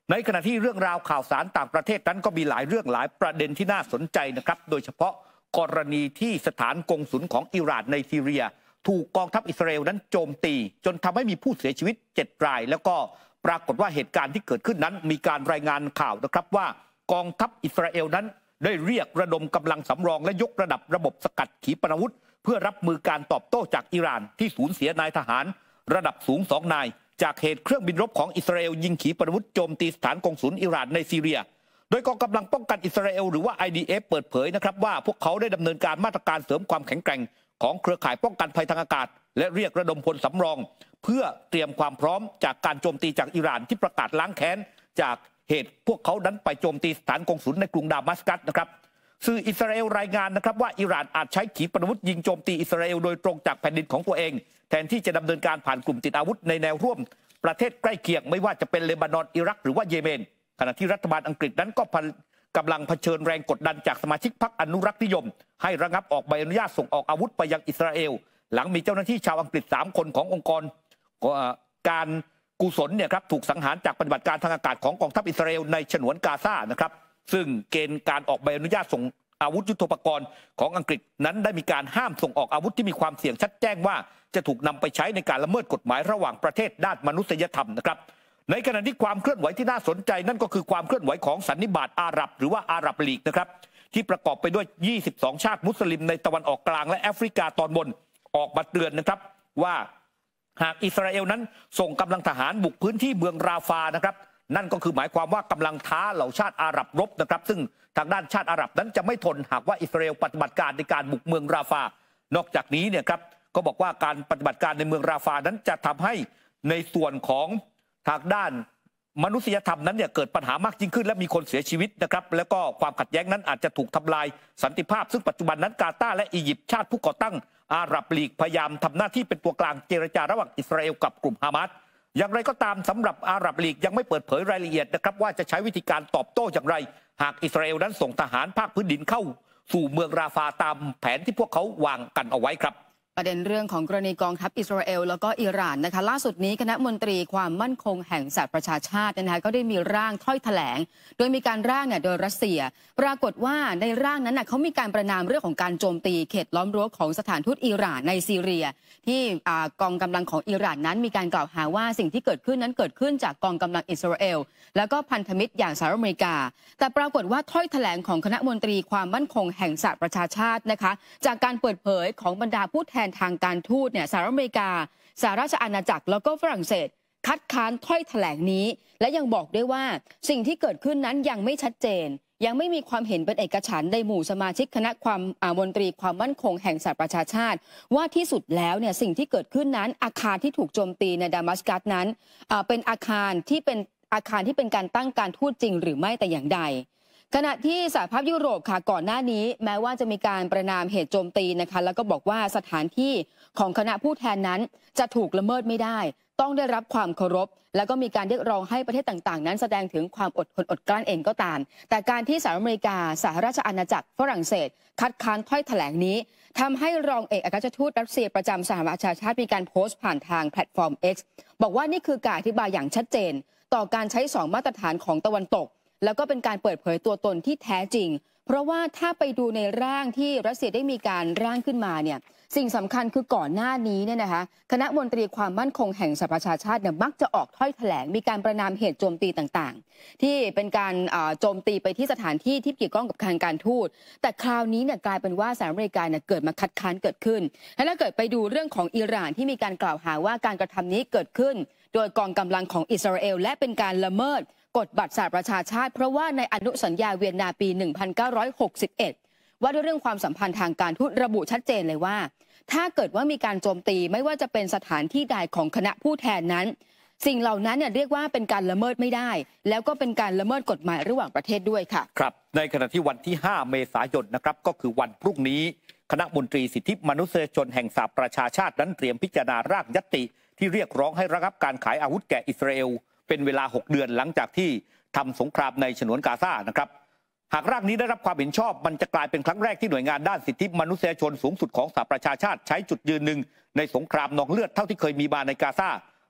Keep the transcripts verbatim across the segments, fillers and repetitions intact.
ในขณะที่เรื่องราวข่าวสารต่างประเทศนั้นก็มีหลายเรื่องหลายประเด็นที่น่าสนใจนะครับโดยเฉพาะกรณีที่สถานกงสุลของอิหร่านในซีเรียถูกกองทัพอิสราเอลนั้นโจมตีจนทำให้มีผู้เสียชีวิตเจ็ดรายแล้วก็ปรากฏว่าเหตุการณ์ที่เกิดขึ้นนั้นมีการรายงานข่าวนะครับว่ากองทัพอิสราเอลนั้นได้เรียกระดมกำลังสำรองและยกระดับระบบสกัดขีปนาวุธเพื่อรับมือการตอบโต้จากอิหร่านที่สูญเสียนายทหารระดับสูงสองนายจากเหตุเครื่องบินรบของอิสราเอลยิงขีปนาวุธโจมตีสถานกงสุลอิหร่านในซีเรียโดยกองกำลังป้องกันอิสราเอลหรือว่า ไอ ดี เอฟ เปิดเผยนะครับว่าพวกเขาได้ดำเนินการมาตรการเสริมความแข็งแกร่งของเครือข่ายป้องกันภัยทางอากาศและเรียกระดมพลสำรองเพื่อเตรียมความพร้อมจากการโจมตีจากอิหร่านที่ประกาศล้างแค้นจากเหตุพวกเขานั้นไปโจมตีสถานกงสุลในกรุงดามัสกัสนะครับสื่ออิสราเอลรายงานนะครับว่าอิหร่านอาจใช้ขีปนาวุธยิงโจมตีอิสราเอลโดยตรงจากแผ่นดินของตัวเองแทนที่จะดำเนินการผ่านกลุ่มติดอาวุธในแนวร่วมประเทศใกล้เคียงไม่ว่าจะเป็นเลบานอนอิรักหรือว่าเยเมนขณะที่รัฐบาลอังกฤษนั้นก็กำลังเผชิญแรงกดดันจากสมาชิกพรรคอนุรักษ์นิยมให้ระงับออกใบอนุญาตส่งออกอาวุธไปยังอิสราเอลหลังมีเจ้าหน้าที่ชาวอังกฤษสามคนขององค์กรการกุศลเนี่ยครับถูกสังหารจากปฏิบัติการทางอากาศของกองทัพอิสราเอลในฉนวนกาซานะครับซึ่งเกณฑ์การออกใบอนุญาตส่งอาวุธยุทโธปกรณ์ของอังกฤษนั้นได้มีการห้ามส่งออกอาวุธที่มีความเสี่ยงชัดแจ้งว่าจะถูกนำไปใช้ในการละเมิดกฎหมายระหว่างประเทศด้านมนุษยธรรมนะครับในขณะที่ความเคลื่อนไหวที่น่าสนใจนั่นก็คือความเคลื่อนไหวของสันนิบาตอาหรับหรือว่าอาหรับลีกนะครับที่ประกอบไปด้วยยี่สิบสองชาติมุสลิมในตะวันออกกลางและแอฟริกาตอนบนออกมาเตือนนะครับว่าหากอิสราเอลนั้นส่งกำลังทหารบุกพื้นที่เมืองราฟานะครับนั่นก็คือหมายความว่ากำลังท้าเหล่าชาติอาหรับรบนะครับซึ่งทางด้านชาติอาหรับนั้นจะไม่ทนหากว่าอิสราเอลปฏิบัติการในการบุกเมืองราฟานอกจากนี้เนี่ยครับก็บอกว่าการปฏิบัติการในเมืองราฟานั้นจะทำให้ในส่วนของทางด้านมนุษยธรรมนั้นเนี่ยเกิดปัญหามากยิ่งขึ้นและมีคนเสียชีวิตนะครับแล้วก็ความขัดแย้งนั้นอาจจะถูกทำลายสันติภาพซึ่งปัจจุบันนั้นกาตาร์และอียิปต์ชาติผู้ก่อตั้งอาหรับลีกพยายามทำหน้าที่เป็นตัวกลางเจรจาระหว่างอิสราเอลกับกลุ่มฮามาสอย่างไรก็ตามสำหรับอาหรับลีกยังไม่เปิดเผยรายละเอียดนะครับว่าจะใช้วิธีการตอบโต้อย่างไรหากอิสราเอลนั้นส่งทหารภาคพื้นดินเข้าสู่เมืองราฟาตามแผนที่พวกเขาวางกันเอาไว้ครับประเด็นเรื่องของกรณีกองทัพอิสราเอลแล้วก็อิหร่านนะคะล่าสุดนี้คณะมนตรีความมั่นคงแห่งสหประชาชาตินะคะก็ได้มีร่างถ้อยแถลงโดยมีการร่างเนี่ยโดยรัสเซียปรากฏว่าในร่างนั้นน่ะเขามีการประนามเรื่องของการโจมตีเขตล้อมรั้วของสถานทูตอิหร่านในซีเรียที่กองกำลังของอิหร่านนั้นมีการกล่าวหาว่าสิ่งที่เกิดขึ้นนั้นเกิดขึ้นจากกองกำลังอิสราเอลแล้วก็พันธมิตรอย่างสหรัฐอเมริกาแต่ปรากฏว่าถ้อยแถลงของคณะมนตรีความมั่นคงแห่งสหประชาชาตินะคะจากการเปิดเผยของบรรดาผู้แทนทางการทูตสหรัฐอเมริกาสหราชอาณาจักรแล้วก็ฝรั่งเศสคัดค้านถ้อยแถลงนี้และยังบอกด้วยว่าสิ่งที่เกิดขึ้นนั้นยังไม่ชัดเจนยังไม่มีความเห็นเป็นเอกฉันท์ในหมู่สมาชิกคณะความมนตรีความมั่นคงแห่งสหประชาชาติว่าที่สุดแล้วเนี่ยสิ่งที่เกิดขึ้นนั้นอาคารที่ถูกโจมตีในดามัสกัสนั้นเป็นอาคารที่เป็นอาคารที่เป็นการตั้งการทูตจริงหรือไม่แต่อย่างใดขณะที่สหภาพยุโรปค่ะก่อนหน้านี้แม้ว่าจะมีการประนามเหตุโจมตีนะคะแล้วก็บอกว่าสถานที่ของคณะผู้แทนนั้นจะถูกละเมิดไม่ได้ต้องได้รับความเคารพแล้วก็มีการเรียกร้องให้ประเทศต่างๆนั้นแสดงถึงความอดทนอดกลั้นเองก็ตามแต่การที่สหรัฐอเมริกาสหราชอาณาจักรฝรั่งเศสคัดค้านถ้อยแถลงนี้ทำให้รองเอกอัครราชทูตรัสเซียประจำสหประชาชาติมีการโพสต์ผ่านทางแพลตฟอร์ม X บอกว่านี่คือการอธิบายอย่างชัดเจนต่อการใช้สองมาตรฐานของตะวันตกแล้วก็เป็นการเปิดเผยตัวตนที่แท้จริงเพราะว่าถ้าไปดูในร่างที่รัสเซียได้มีการร่างขึ้นมาเนี่ยสิ่งสำคัญคือก่อนหน้านี้เนี่ยนะคะคณะมนตรีความมั่นคงแห่งสหประชาชาติเนี่ยมักจะออกถ้อยแถลงมีการประนามเหตุโจมตีต่างๆที่เป็นการโจมตีไปที่สถานที่ที่เกี่ยวข้องกับการการทูตแต่คราวนี้เนี่ยกลายเป็นว่าสหรัฐอเมริกาเนี่ยเกิดมาคัดค้านเกิดขึ้นและถ้าเกิดไปดูเรื่องของอิหร่านที่มีการกล่าวหาว่าการกระทำนี้เกิดขึ้นโดยกองกำลังของอิสราเอลและเป็นการละเมิดกฎบัตรสหประชาชาติเพราะว่าในอนุสัญญาเวียนนาปี หนึ่งพันเก้าร้อยหกสิบเอ็ด ว่าด้วยเรื่องความสัมพันธ์ทางการทูตระบุชัดเจนเลยว่าถ้าเกิดว่ามีการโจมตีไม่ว่าจะเป็นสถานที่ใดของคณะผู้แทนนั้นสิ่งเหล่านั้นเนี่ยเรียกว่าเป็นการละเมิดไม่ได้แล้วก็เป็นการละเมิดกฎหมายระหว่างประเทศด้วยค่ะครับในขณะที่วันที่ห้าเมษายนนะครับก็คือวันพรุ่งนี้คณะมนตรีสิทธิมนุษยชนแห่งสหประชาชาตินั้นเตรียมพิจารณาร่างญัตติที่เรียกร้องให้ระงับการขายอาวุธแก่อิสราเอลเป็นเวลาหกเดือนหลังจากที่ทำสงครามในฉนวนกาซานะครับหากร่างนี้ได้รับความเห็นชอบมันจะกลายเป็นครั้งแรกที่หน่วยงานด้านสิทธิมนุษยชนสูงสุดของสหประชาชาติใช้จุดยืนหนึ่งในสงครามนองเลือดเท่าที่เคยมีมาในกาซา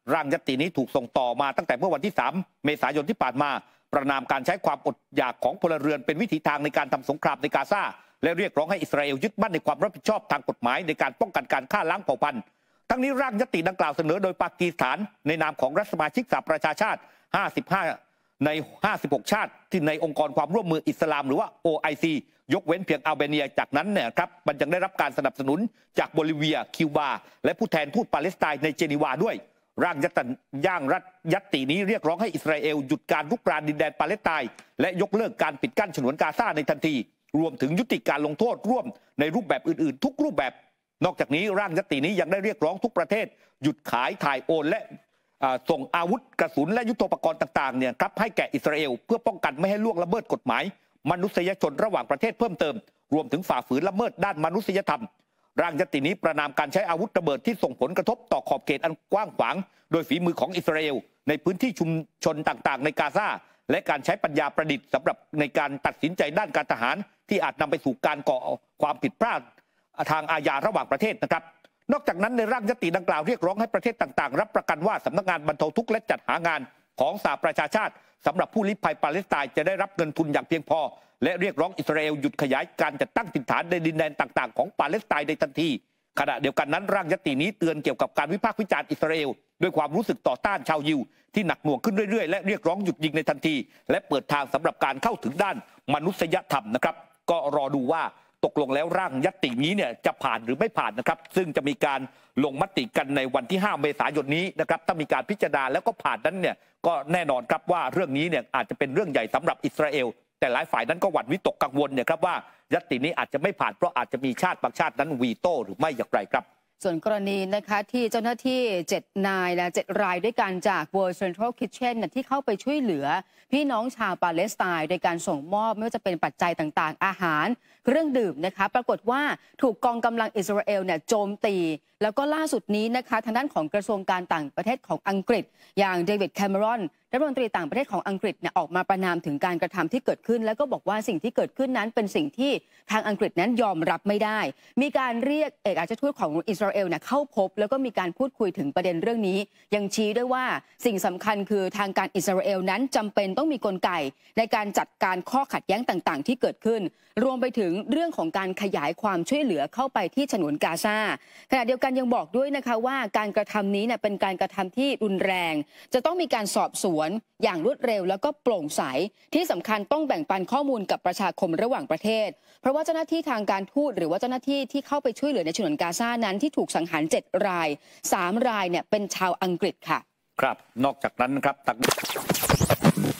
ร่างญัตตินี้ถูกส่งต่อมาตั้งแต่เมื่อวันที่สามเมษายนที่ผ่านมาประณามการใช้ความอดอยากของพลเรือนเป็นวิถีทางในการทำสงครามในกาซาและเรียกร้องให้อิสราเอลยึดมั่นในความรับผิดชอบทางกฎหมายในการป้องกันการฆ่าล้างเผ่าพันธุ์ทั้งนี้ร่างญัตติดังกล่าวเสนอโดยปากีสถานในนามของรัฐสมาชิกสหประชาชาติห้าสิบห้าในห้าสิบหกชาติที่ในองค์กรความร่วมมืออิสลามหรือว่า โอ ไอ ซี ยกเว้นเพียงอัลเบเนียจากนั้นเนี่ยครับมันยังได้รับการสนับสนุนจากโบลิเวียคิวบาและผู้แทนทูตปาเลสไตน์ในเจนีวาด้วยร่างยัตติย่างรัฐยัตตินี้เรียกร้องให้อิสราเอลหยุดการรุกรานดินแดนปาเลสไตน์และยกเลิกการปิดกั้นฉนวนกาซาในทันทีรวมถึงยุติการลงโทษร่วมในรูปแบบอื่นๆทุกรูปแบบนอกจากนี้ร่างยัตตินี้ยังได้เรียกร้องทุกประเทศหยุดขายถ่ายโอนและส่งอาวุธกระสุนและยุทโธปกรณ์ต่างๆเนี่ยครับให้แก่อิสราเอลเพื่อป้องกันไม่ให้ล่วงละเมิดกฎหมายมนุษยชนระหว่างประเทศเพิ่มเติมรวมถึงฝ่าฝืนละเมิดด้านมนุษยธรรมร่างญัตตินี้ประณามการใช้อาวุธระเบิดที่ส่งผลกระทบต่อขอบเขตอันกว้างขวางโดยฝีมือของอิสราเอลในพื้นที่ชุมชนต่างๆในกาซาและการใช้ปัญญาประดิษฐ์สำหรับในการตัดสินใจด้านการทหารที่อาจนำไปสู่การก่อความผิดพลาดทางอาญาระหว่างประเทศนะครับนอกจากนั้นในร่างญัตติดังกล่าวเรียกร้องให้ประเทศต่างๆรับประกันว่าสำนักงานบรรเทาทุกข์และจัดหางานของสหประชาชาติสำหรับผู้ลี้ภัยปาเลสไตน์จะได้รับเงินทุนอย่างเพียงพอและเรียกร้องอิสราเอลหยุดขยายการจัดตั้งถิ่นฐานในดินแดนต่างๆของปาเลสไตน์ในทันทีขณะเดียวกันนั้นร่างญัตตินี้เตือนเกี่ยวกับการวิพากษ์วิจารณ์อิสราเอลด้วยความรู้สึกต่อต้านชาวยิวที่หนักหน่วงขึ้นเรื่อยๆและเรียกร้องหยุดยิงในทันทีและเปิดทางสำหรับการเข้าถึงด้านมนุษยธรรมนะครับก็รอดูว่าตกลงแล้วร่างญัตตินี้เนี่ยจะผ่านหรือไม่ผ่านนะครับซึ่งจะมีการลงมติกันในวันที่ห้าเมษายนนี้นะครับถ้ามีการพิจารณาแล้วก็ผ่านนั้นเนี่ยก็แน่นอนครับว่าเรื่องนี้เนี่ยอาจจะเป็นเรื่องใหญ่สำหรับอิสราเอลแต่หลายฝ่ายนั้นก็หวั่นวิตกกังวลเนี่ยครับว่าญัตตินี้อาจจะไม่ผ่านเพราะอาจจะมีชาติบางชาตินั้นวีโต้หรือไม่อย่างไรครับส่วนกรณีนะคะที่เจ้าหน้าที่เจ็ดนายและเจ็ดรายด้วยกันจาก World Central Kitchen ที่เข้าไปช่วยเหลือพี่น้องชาวปาเลสไตน์โดยการส่งมอบไม่ว่าจะเป็นปัจจัยต่างๆอาหารเครื่องดื่มนะคะปรากฏว่าถูกกองกำลังอิสราเอลเนี่ยโจมตีแล้วก็ล่าสุดนี้นะคะทางด้านของกระทรวงการต่างประเทศของอังกฤษอย่างเดวิดแคมเมรอนรัฐมนตรีต่างประเทศของอังกฤษเนี่ยออกมาประณามถึงการกระทำที่เกิดขึ้นแล้วก็บอกว่าสิ่งที่เกิดขึ้นนั้นเป็นสิ่งที่ทางอังกฤษนั้นยอมรับไม่ได้มีการเรียกเอกอัครราชทูตของอิสราเอลเนี่ยเข้าพบแล้วก็มีการพูดคุยถึงประเด็นเรื่องนี้ยังชี้ด้วยว่าสิ่งสำคัญคือทางการอิสราเอลนั้นจำเป็นต้องมีกลไกในการจัดการข้อขัดแย้งต่างๆที่เกิดขึ้นรวมไปถึงเรื่องของการขยายความช่วยเหลือเข้าไปที่ฉนวนกาซาขณะเดียวกันยังบอกด้วยนะคะว่าการกระทำนี้เนี่ยเป็นการกระทำที่รุนแรงจะต้องมีการสอบสวนอย่างรวดเร็วแล้วก็โปร่งใสที่สำคัญต้องแบ่งปันข้อมูลกับประชาคมระหว่างประเทศเพราะว่าเจ้าหน้าที่ทางการทูตหรือว่าเจ้าหน้าที่ที่เข้าไปช่วยเหลือในฉนวนกาซานั้นที่ถูกสังหารเจ็ดรายสามรายเนี่ยเป็นชาวอังกฤษค่ะครับนอกจากนั้นครับ